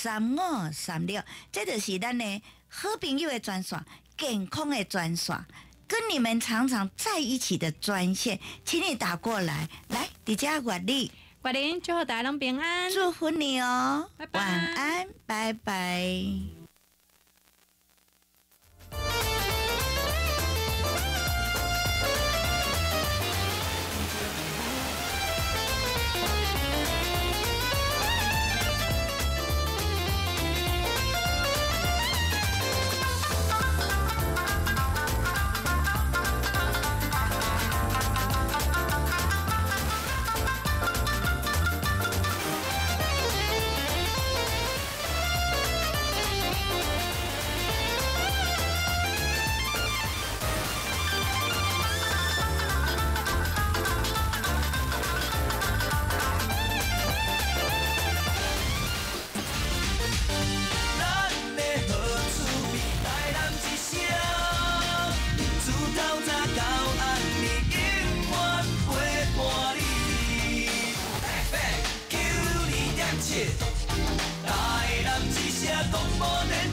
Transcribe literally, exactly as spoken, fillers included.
三五三六，这就是咱的好朋友的专线，健康的专线，跟你们常常在一起的专线，请你打过来。来，迪迦管理， 管理祝福大家拢平安， 祝福你哦， 拜拜， 晚安，拜拜。 台南之声广播电